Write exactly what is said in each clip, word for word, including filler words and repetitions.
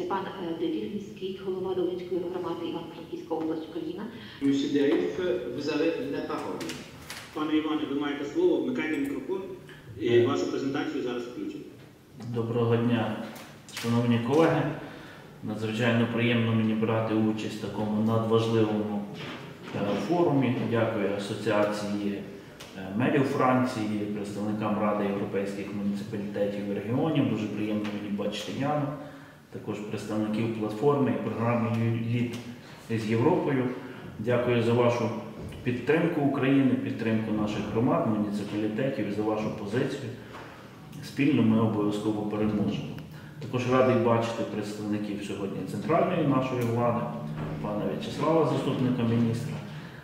пан Дедір, міський голова Долинської громади Івано-Франківська область, Україна. Monsieur Deriff, vous avez la parole. Пане Іване, ви маєте слово, вмикайте мікрофон і вашу презентацію зараз включимо. Доброго дня, шановні колеги. Надзвичайно приємно мені брати участь в такому надважливому форумі. Дякую Асоціації мерів Франції, представникам Ради європейських муніципалітетів і регіонів. Дуже приємно мені бачити Яну, також представників платформи і програми «Лід з Європою». Дякую за вашу підтримку України, підтримку наших громад, муніципалітетів і за вашу позицію. Спільно ми обов'язково переможемо. Також радий бачити представників сьогодні центральної нашої влади, пана В'ячеслава, заступника міністра,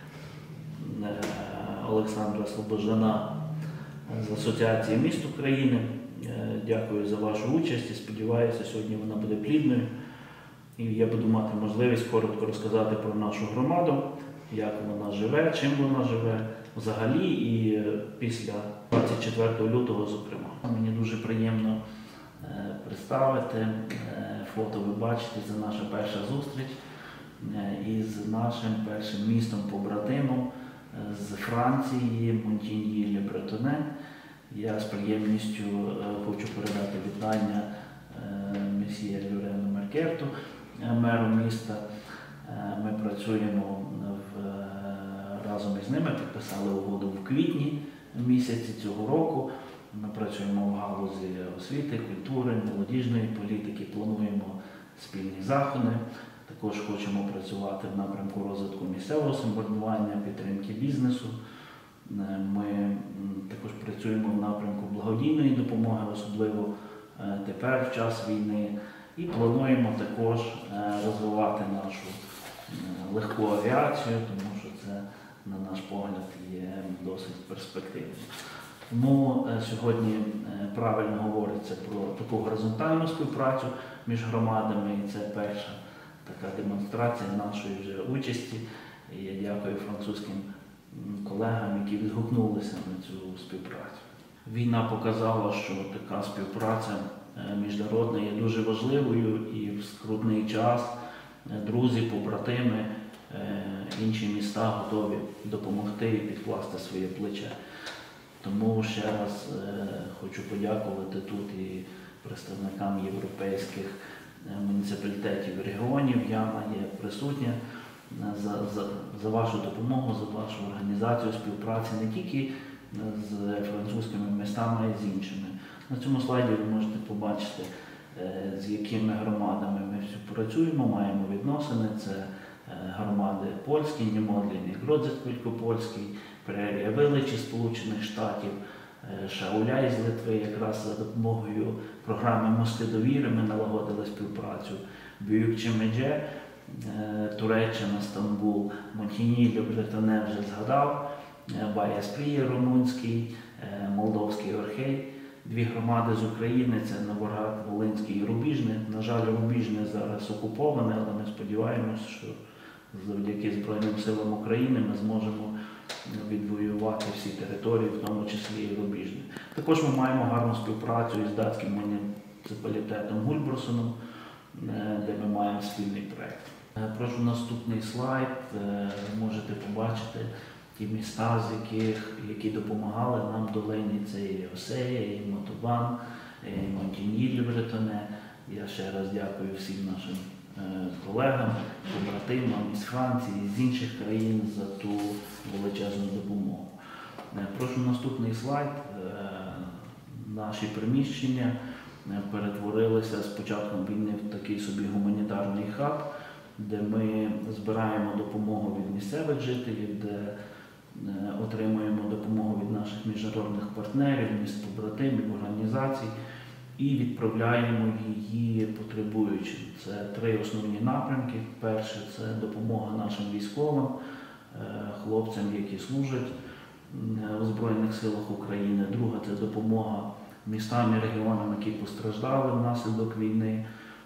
Олександра Слобожана з Асоціації міст України. Дякую за вашу участь і сподіваюся, сьогодні вона буде плідною. І я буду мати можливість коротко розказати про нашу громаду, як вона живе, чим вона живе взагалі і після двадцять четвертого лютого, зокрема. Мені дуже приємно представити, фото ви бачите, це наша перша зустріч із нашим першим містом-побратимом з Франції, Монтіньї-ле-Бретоне. Я з приємністю хочу передати вітання месьє Люрену Меркерту, меру міста. Ми працюємо в, разом із ними, підписали угоду в квітні місяці цього року. Ми працюємо в галузі освіти, культури, молодіжної політики, плануємо спільні заходи. Також хочемо працювати в напрямку розвитку місцевого самоврядування, підтримки бізнесу. Ми також працюємо в напрямку благодійної допомоги, особливо тепер, в час війни. І плануємо також розвивати нашу легку авіацію, тому що це, на наш погляд, є досить перспективним. Тому сьогодні правильно говориться про таку горизонтальну співпрацю між громадами, і це перша така демонстрація нашої вже участі. І я дякую французьким колегам, які відгукнулися на цю співпрацю. Війна показала, що така співпраця міжнародна є дуже важливою, і в скрутний час друзі, побратими, інші міста готові допомогти і підкласти своє плече. Тому ще раз хочу подякувати тут і представникам європейських муніципалітетів і регіонів. Яна є присутня за, за, за вашу допомогу, за вашу організацію співпраці не тільки з французькими містами, а й з іншими. На цьому слайді ви можете побачити, з якими громадами ми працюємо, маємо відносини. Це громади польські, Німодлін і Гродзець Великопольський, Прерія Величі Сполучених Штатів, Шауляй з Литви. Якраз за допомогою програми «Мости довіри» ми налагодили співпрацю. Büyükçekmece, Туреччина, Стамбул, Монтіньї-ле-Бретоне вже згадав, Баяспрій румунський, Молдовський Орхей. Дві громади з України – це Новоград, Волинський і Рубіжне. На жаль, Рубіжне зараз окуповане, але ми сподіваємося, що завдяки Збройним силам України ми зможемо відвоювати всі території, в тому числі і Рубіжне. Також ми маємо гарну співпрацю із датським муніципалітетом Гульбрусеном, де ми маємо спільний проєкт. Прошу наступний слайд. Ви можете побачити ті міста, з яких, які допомагали нам в долині. Це і Осея, і Мотобан, і Монтіньї-ле-Бретоне. Я ще раз дякую всім нашим колегам, побратимам із Франції, з інших країн за ту величезну допомогу. Прошу наступний слайд. Наші приміщення перетворилися з початком війни в такий собі гуманітарний хаб, де ми збираємо допомогу від місцевих жителів, де отримуємо допомогу від наших міжнародних партнерів, міст-побратимів, організацій і відправляємо її потребуючим. Це три основні напрямки. Перше – це допомога нашим військовим, хлопцям, які служать у Збройних силах України. Друге – це допомога містам і регіонам, які постраждали внаслідок війни.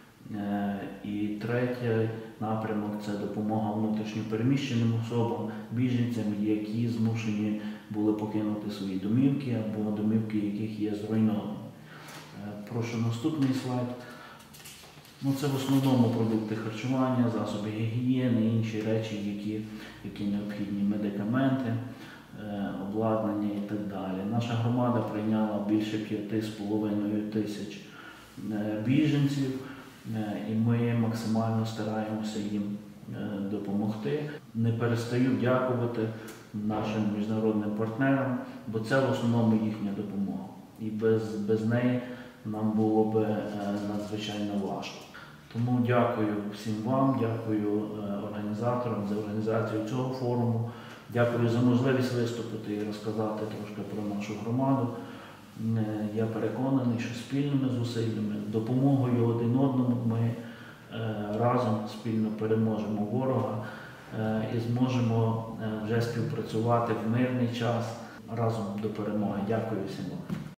І третій напрямок – це допомога внутрішньо переміщеним особам, біженцям, які змушені були покинути свої домівки або домівки, яких є зруйновані. Прошу наступний слайд. Ну, це в основному продукти харчування, засоби гігієни, інші речі, які, які необхідні, медикаменти, е, обладнання і так далі. Наша громада прийняла більше п'яти з половиною тисяч е, біженців, е, і ми максимально стараємося їм е, допомогти. Не перестаю дякувати нашим міжнародним партнерам, бо це в основному їхня допомога. І без, без неї нам було б е, надзвичайно важко. Тому дякую всім вам, дякую е, організаторам за організацію цього форуму, дякую за можливість виступити і розказати трошки про нашу громаду. Е, я переконаний, що спільними зусиллями, допомогою один одному ми е, разом спільно переможемо ворога е, і зможемо е, вже співпрацювати в мирний час разом до перемоги. Дякую всім вам.